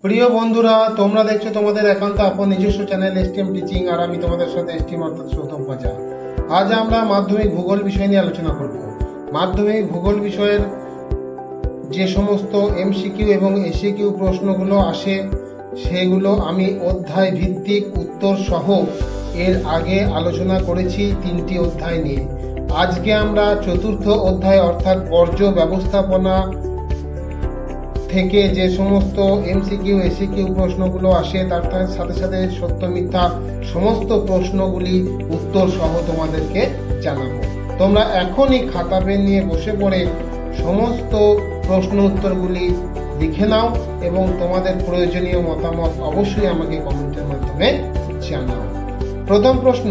প্রিয় বন্ধুরা, তোমরা দেখছো তোমাদের একান্ত আপন নিজস্ব চ্যানেল এসটিএম টিচিং, আর আমি তোমাদের সাথে এসটিএম অর্থাৎ সৌতম পাজা। আজ আমরা মাধ্যমিক ভূগোল বিষয় নিয়ে আলোচনা করব। মাধ্যমিক ভূগোল বিষয়ের যে সমস্ত এমসিকিউ এবং এসিকিউ প্রশ্নগুলো আসে সেগুলো আমি অধ্যায় ভিত্তিক উত্তর সহ এর আগে আলোচনা করেছি 3টি অধ্যায় নিয়ে। আজকে আমরা চতুর্থ অধ্যায় অর্থাৎ বর্জ্য ব্যবস্থাপনা থেকে যে সমস্ত এমসিকিউ এসিকিউ প্রশ্নগুলো আসে তার সাথে সাথে সত্য মিথ্যা সমস্ত প্রশ্নগুলি উত্তর সহ তোমাদেরকে জানাবো। তোমরা এখনই খাতা পেন নিয়ে বসে পড়ে সমস্ত প্রশ্ন উত্তরগুলি লিখে নাও এবং তোমাদের প্রয়োজনীয় মতামত অবশ্যই আমাকে কমেন্টের মাধ্যমে জানাও। প্রথম প্রশ্ন,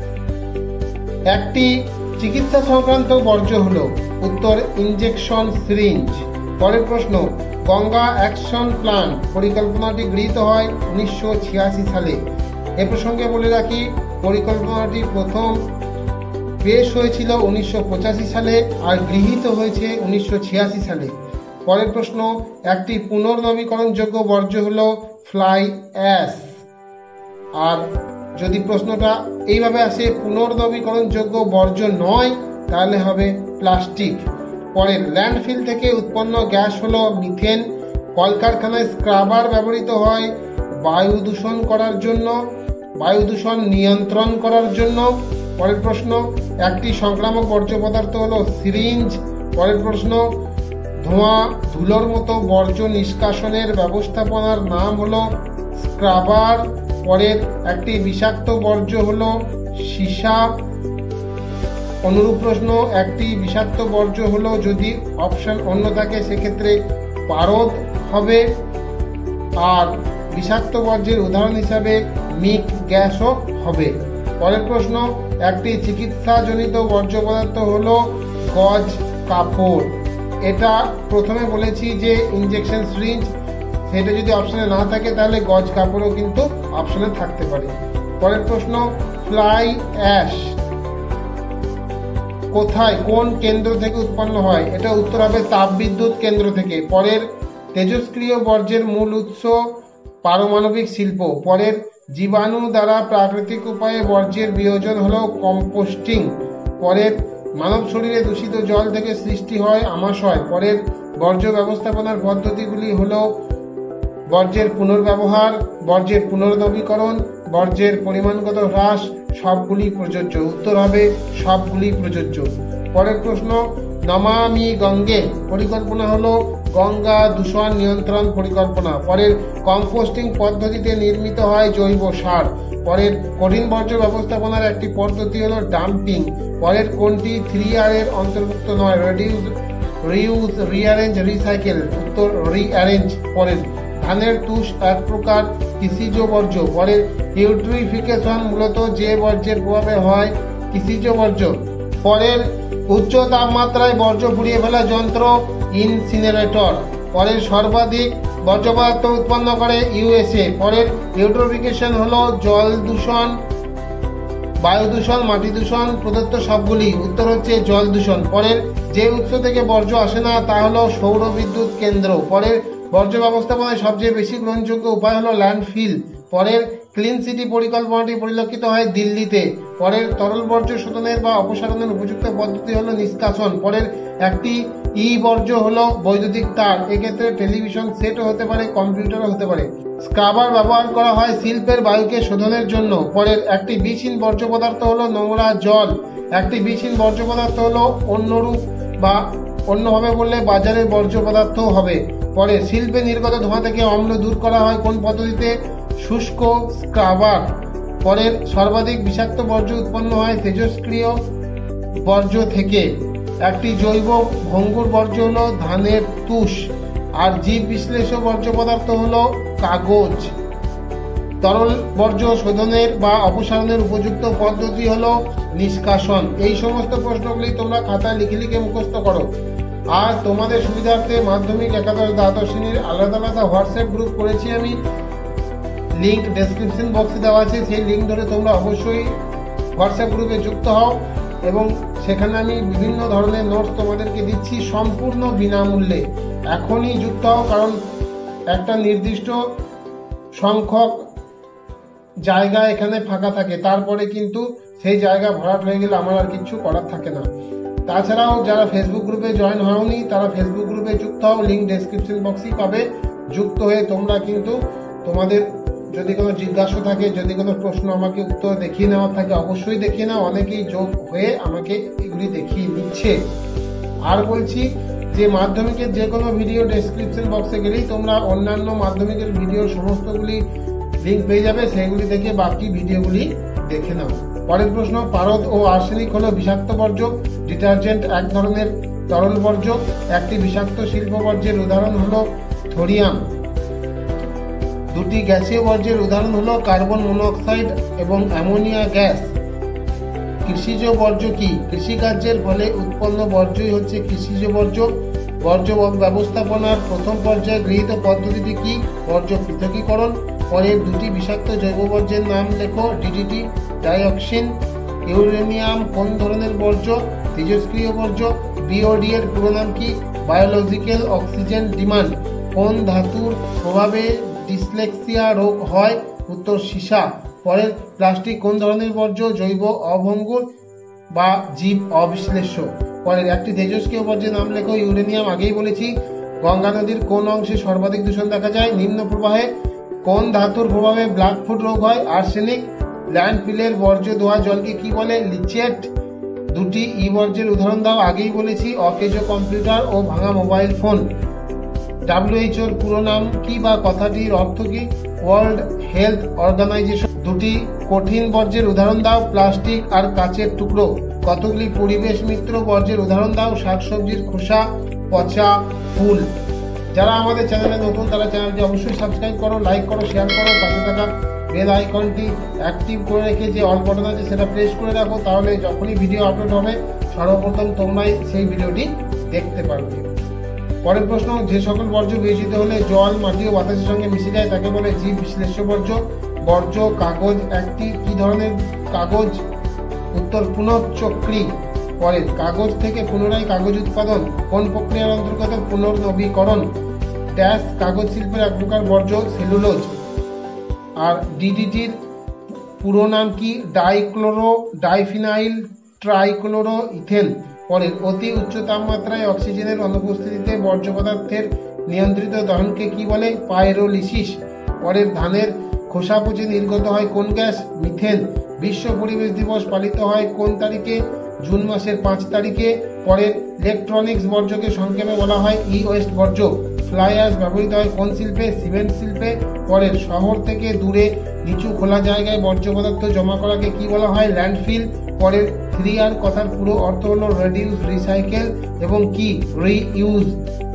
একটি চিকিৎসা সংক্রান্ত বর্জ্য হলো উত্তর ইনজেকশন সিরিঞ্জ। পরের প্রশ্ন, গঙ্গা অ্যাকশন প্ল্যান পরিকল্পনাটি গৃহীত হয় 1986 সালে। এ প্রসঙ্গে বলে রাখি, পরিকল্পনাটি প্রথম পেশ হয়েছিল 1985 সালে আর গৃহীত হয়েছে 1986 সালে। পরের প্রশ্ন, একটি পুনর্নবীকরণযোগ্য বর্জ্য হলো ফ্লাই অ্যাশ। আর যদি প্রশ্নটা এইভাবে আসে পুনর্নবীকরণযোগ্য বর্জ্য নয় তাহলে হবে প্লাস্টিক। পরের, ল্যান্ডফিল থেকে উৎপন্ন গ্যাস হলো মিথেন। কলকারখানায় স্ক্রাবার ব্যবহৃত হয় বায়ু দূষণ করার জন্য, বায়ু দূষণ নিয়ন্ত্রণ করার জন্য। পরের প্রশ্ন, একটি সংক্রামক বর্জ্য পদার্থ হলো সিরিঞ্জ। পরের প্রশ্ন, ধুলোর মতো বর্জ্য নিষ্কাশনের ব্যবস্থাপনার নাম হলো স্ক্রাবার। পরের, একটি বিষাক্ত বর্জ্য হলো সীসা। অনুরূপ প্রশ্ন, একটি বিষাক্ত বর্জ্য হলো, যদি অপশন অন্য থাকে সেক্ষেত্রে পারদ হবে। আর বিষাক্ত বর্জ্যের উদাহরণ হিসাবে মিক গ্যাসও হবে। পরের প্রশ্ন, একটি চিকিৎসাজনিত বর্জ্য পদার্থ হলো গজ কাপড়। এটা প্রথমে বলেছি যে ইনজেকশন সিরিঞ্জ, সেটা যদি অপশনে না থাকে তাহলে গজ কাপড়ও কিন্তু অপশনে থাকতে পারে। পরের প্রশ্ন, ফ্লাই অ্যাশ কোথায় কোন কেন্দ্র থেকে উৎপন্ন হয়? এটা উত্তর হবে তাপবিদ্যুৎ কেন্দ্র থেকে। পরের, তেজস্ক্রিয় বর্জ্যের মূল উৎস পারমাণবিক শিল্প। পরের, জীবাণু দ্বারা প্রাকৃতিক উপায়ে বর্জ্যের বিয়োজন হলো কম্পোস্টিং। পরের, মানব শরীরে দূষিত জল থেকে সৃষ্টি হয় আমাশয়। পরের, বর্জ্য ব্যবস্থাপনার পদ্ধতিগুলি হলো বর্জ্যের পুনর্ব্যবহার, বর্জ্যের পুনর্নবীকরণ, বর্জ্যের পরিমাণগত হ্রাস, সবগুলি প্রযোজ্য। উত্তর হবে সবগুলি প্রযোজ্য। পরের প্রশ্ন, নমামি গঙ্গে পরিকল্পনা হলো গঙ্গা দূষণ নিয়ন্ত্রণ পরিকল্পনা। পরের, কম্পোস্টিং পদ্ধতিতে নির্মিত হয় জৈব সার। পরের, কঠিন বর্জ্য ব্যবস্থাপনার একটি পদ্ধতি হলো ডাম্পিং। পরের, কোনটি 3R এর অন্তর্ভুক্ত নয়? Reduce, reuse, rearrange, recycle. উত্তর রিঅ্যারেঞ্জ। পরের, ধানের তুষ এক প্রকার কৃষিজ বর্জ্য। পরের, ইউট্রিফিকেশন মূলত যে বর্জ্যের প্রভাবে হয় কৃষিজ বর্জ্য। পরের, উচ্চ তাপমাত্রায় বর্জ্য পুড়িয়ে ফেলা যন্ত্র ইনসিনারেটর। পরের, সর্বাধিক বর্জ্য পদার্থ উৎপন্ন করে ইউএসএ। পরের, ইউট্রিফিকেশন হলো জল দূষণ, বায়ু দূষণ, মাটি দূষণ, প্রদত্ত সবগুলি। উত্তর হচ্ছে জল দূষণ। পরের, যে উৎস থেকে বর্জ্য আসে না তা হলো সৌর বিদ্যুৎ কেন্দ্র। পরের, বর্জ্য ব্যবস্থাপনায় সবচেয়ে বেশি গ্রহণযোগ্য উপায় হলো ল্যান্ডফিল। পরের, ক্লিন সিটি পরিকল্পনাটি পরিলক্ষিত হয় দিল্লিতে। পরের, তরল বর্জ্য শোধনের বা অপসারণের উপযুক্ত পদ্ধতি হলো নিষ্কাশন। পরের, একটি বর্জ্য হলো বৈদ্যুতিক তার। এক্ষেত্রে টেলিভিশন সেটও হতে পারে, কম্পিউটারও হতে পারে। স্ক্রাবার ব্যবহার করা হয় শিল্পের বায়ুকে শোধনের জন্য। পরের, একটি বিষহীন বর্জ্য পদার্থ হলো নোংরা জল। একটি বিষহীন বর্জ্য পদার্থ হলো অন্যরূপ বা অন্যভাবে বললে বাজারের বর্জ্য পদার্থও হবে। পরে, শিল্পে নির্গত ধোঁয়া থেকে অম্ল দূর করা হয় কোন পদ্ধতিতে? শুষ্ক স্ক্রাবার। পরের, সর্বাধিক বিষাক্ত বর্জ্য উৎপন্ন হয় তেজস্ক্রিয় বর্জ্য থেকে। একটি জৈব ভঙ্গুর বর্জ্য হলো ধানের তুষ। আর জীব বিশ্লেষ্য বর্জ্য পদার্থ হলো কাগজ। তরল বর্জ্য শোধনের বা অপসারণের উপযুক্ত পদ্ধতি হলো নিষ্কাশন। এই সমস্ত প্রশ্নগুলি তোমরা খাতায় লিখে লিখে মুখস্থ করো। আর তোমাদের সুবিধার্থে মাধ্যমিক একাদশ দ্বাদশ শ্রেণীর আলাদা আলাদা হোয়াটসঅ্যাপ গ্রুপ করেছি আমি, লিঙ্ক ডেসক্রিপশন বক্সে দেওয়া আছে। সেই লিঙ্ক ধরে তোমরা অবশ্যই হোয়াটসঅ্যাপ গ্রুপে যুক্ত হও এবং সেখানে আমি বিভিন্ন ধরনের নোটস তোমাদেরকে দিচ্ছি সম্পূর্ণ বিনামূল্যে। এখনই যুক্ত হও, কারণ একটা নির্দিষ্ট সংখ্যক জায়গা এখানে ফাঁকা থাকে, তারপরে কিন্তু সেই জায়গা ভরাট হয়ে গেলে আমার আর কিছু করার থাকে না। তাছাড়াও যারা ফেসবুক গ্রুপে জয়েন হওনি তারা ফেসবুক গ্রুপে যুক্ত হও, লিঙ্ক ডেসক্রিপশন বক্সেই পাবে। যুক্ত হয়ে তোমরা কিন্তু তোমাদের যদি কোনো জিজ্ঞাসা থাকে, যদি কোনো প্রশ্ন আমাকে উত্তর দেখিয়ে নেওয়ার থাকে অবশ্যই দেখিয়ে নাও। অনেকেই যোগ হয়ে আমাকে এগুলি দেখিয়ে নিচ্ছে। আর বলছি যে মাধ্যমিকের যে কোনো ভিডিও ডেসক্রিপশন বক্সে গেলেই তোমরা অন্যান্য মাধ্যমিকের ভিডিওর সমস্তগুলি লিঙ্ক পেয়ে যাবে, সেগুলি থেকে বাকি ভিডিওগুলি দেখে নাও। পরের প্রশ্ন, পারদ ও আর্সেনিক হলো বিষাক্ত বর্জ্য। ডিটারজেন্ট এক ধরনের তরল বর্জ্য। একটি বিষাক্ত শিল্প বর্জ্যের উদাহরণ হলো থোরিয়াম। দুটি গ্যাসীয় বর্জ্যের উদাহরণ হলো কার্বন মনোক্সাইড এবং অ্যামোনিয়া গ্যাস। কৃষিজ বর্জ্য কি? কৃষিকার্যের ফলে উৎপন্ন বর্জ্যই হচ্ছে কৃষিজ বর্জ্য। বর্জ্য ব্যবস্থাপনার প্রথম পর্যায়ে গৃহীত পদ্ধতিটি কি? বর্জ্য পৃথকীকরণ। পরের দুটি বিষাক্ত জৈব বর্জ্যের নাম লেখো। DDT, dioxin. ইউরেনিয়াম কোন ধরনের বর্জ্য? তেজস্ক্রিয় বর্জ্য। বিওডি এর পুরো নাম কি? Biological oxygen demand. কোন ধাতুর প্রভাবে ডিসলেক্সিয়া রোগ হয়? উত্তর সীসা। পরের প্লাস্টিক কোন ধরনের বর্জ্য? জৈব, অভঙ্গুর বা জীব অবিশ্লেষ্য। পরের একটি তেজস্ক্রিয় বর্জ্যের নাম লেখো। ইউরেনিয়াম আগেই বলেছি। গঙ্গা নদীর কোন অংশে সর্বাধিক দূষণ দেখা যায়? নিম্ন প্রবাহে। কোন ধাতুর প্রভাবে ব্ল্যাকফুট রোগ হয়? আর্সেনিক। ল্যান্ডফিলের বর্জ্য ধোয়া জলকে কি বলে? লিচেট। দুটি ই বর্জ্যের উদাহরণ দাও। আগেই বলেছি, অকেজো কম্পিউটার ও ভাঙা মোবাইল ফোন। WHO এর পুরো নাম কি বা কথাটির অর্থ কি? World Health Organization. দুটি কঠিন বর্জ্যের উদাহরণ দাও। প্লাস্টিক আর কাচের টুকরো। কতগুলি পরিবেশ মিত্র বর্জ্যের উদাহরণ দাও। শাকসবজির খোসা, পচা ফুল। যারা আমাদের চ্যানেলে নতুন তারা চ্যানেলটি অবশ্যই সাবস্ক্রাইব করো, লাইক করো, শেয়ার করো। পাশে থাকা বেল আইকনটি অ্যাক্টিভ করে রেখে যে অল বাটন আছে সেটা প্রেস করে রাখো, তাহলে যখনই ভিডিও আপলোড হবে সর্বপ্রথম তোমরাই সেই ভিডিওটি দেখতে পারবে। পরের প্রশ্ন, যে সকল বর্জ্য বিয়োজিত হলে জল, মাটি ও বাতাসের সঙ্গে মিশে যায় তাকে বলে জীব বিশ্লেষ্য বর্জ্য। বর্জ্য কাগজ একটি কি ধরনের কাগজ? উত্তর পুনঃচক্রী। পরের, কাগজ থেকে পুনরায় কাগজ উৎপাদন কোন প্রক্রিয়ার অন্তর্গত? পুনর্নবীকরণ। ড্যাশ কাগজ শিল্পের এক প্রকার বর্জ্য? সেলুলোজ। আর ডিডিটির পুরো নাম কি? Dichloro diphenyl trichloro ethane. পরের, অতি উচ্চ তাপমাত্রায় অক্সিজেনের অনুপস্থিতিতে বর্জ্য পদার্থের নিয়ন্ত্রিত দহনকে কি বলে? পাইরোলিসিস। পরের, ধানের খোসা পচে নির্গত হয় কোন গ্যাস? মিথেন। বিশ্ব পরিবেশ দিবস পালিত হয় কোন তারিখে? জুন মাসের 5 তারিখে। পরের, ইলেকট্রনিক্স বর্জ্যকে সংক্ষেপে বলা হয় ই ওয়েস্ট বর্জ্য। ফ্লাই অ্যাশ ব্যবহৃত হয় কোন শিল্পে? সিমেন্ট শিল্পে। পরের, শহর থেকে দূরে নিচু খোলা জায়গায় বর্জ্য পদার্থ জমা করাকে কি বলা হয়? ল্যান্ডফিল। পরের, 3R কথার পুরো অর্থ হলো রিডিউস, রিসাইকেল এবং কি? রিইউজ।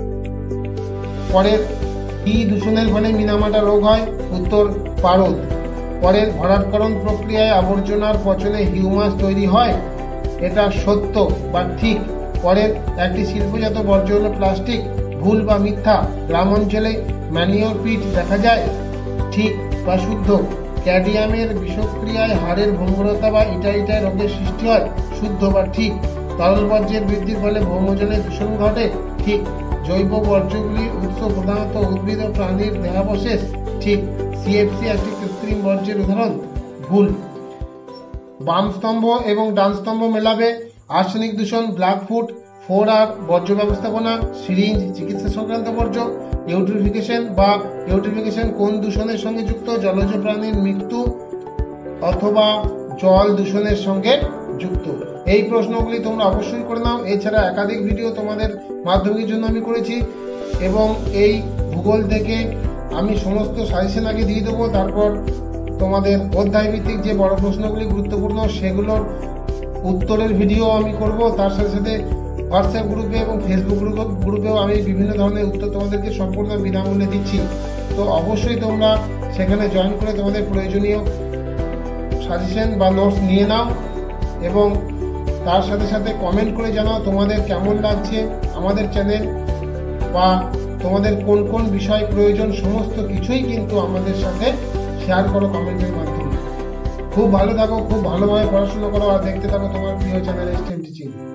পরের, কি দূষণের ফলে মিনামাটা রোগ হয়? উত্তর পারদ। পরের, ভরাটকরণ প্রক্রিয়ায় আবর্জনার পচনে হিউমাস তৈরি হয়। এটা সত্য বা ঠিক। পরের, একটি শিল্পজাত বর্জ্য হলো প্লাস্টিক। ভুল বা মিথ্যা? গ্রাম অঞ্চলে ম্যানিওর পিট দেখা যায়। ঠিক বা শুদ্ধ? ক্যাডমিয়ামের বিষক্রিয়ায় হাড়ের ভঙ্গুরতা বা ইটাইটায় রোগের সৃষ্টি হয়। শুদ্ধ বা ঠিক? তরল বর্জ্যের বৃদ্ধির ফলে ভৌমজলে দূষণ ঘটে। ঠিক। জৈব বর্জ্যগুলির উৎস প্রধানত উদ্ভিদ ও প্রাণীর দেহাবশেষ। ঠিক। সিএফসি একটি কৃত্রিম বর্জ্যের উদাহরণ। ভুল। বাম স্তম্ভ এবং ডান স্তম্ভ মেলাবে। আর্সেনিক দূষণ, ব্ল্যাকফুট। 4R বর্জ্য ব্যবস্থাপনা, সিরিঞ্জ চিকিৎসা সংক্রান্ত বর্জ্য। ইউট্রিফিকেশন কোন দূষণের সঙ্গে যুক্ত? জলজ প্রাণীর মৃত্যু অথবা জল দূষণের সঙ্গে যুক্ত। এই প্রশ্নগুলি তোমরা অবশ্যই করে নাও। এছাড়া একাধিক ভিডিও তোমাদের মাধ্যমিকের জন্য আমি করেছি এবং এই ভূগোল থেকে আমি সমস্ত সাজেশন আগে দিয়ে দেবো। তারপর তোমাদের অধ্যায় ভিত্তিক যে বড় প্রশ্নগুলি গুরুত্বপূর্ণ সেগুলোর উত্তরের ভিডিও আমি করব। তার সাথে সাথে হোয়াটসঅ্যাপ গ্রুপে এবং ফেসবুক গ্রুপেও আমি বিভিন্ন ধরনের উত্তর তোমাদেরকে সম্পূর্ণ বিনামূল্যে দিচ্ছি। তো অবশ্যই তোমরা সেখানে জয়েন করে তোমাদের প্রয়োজনীয় সাজেশন বা নোটস নিয়ে নাও এবং তার সাথে সাথে কমেন্ট করে জানাও তোমাদের কেমন লাগছে আমাদের চ্যানেল বা তোমাদের কোন কোন বিষয় প্রয়োজন। সমস্ত কিছুই কিন্তু আমাদের সাথে শেয়ার করো কমেন্টের মাধ্যমে। খুব ভালো থাকো, খুব ভালোভাবে পড়াশোনা করো আর দেখতে থাকো তোমার প্রিয় চ্যানেল STM টিচিং।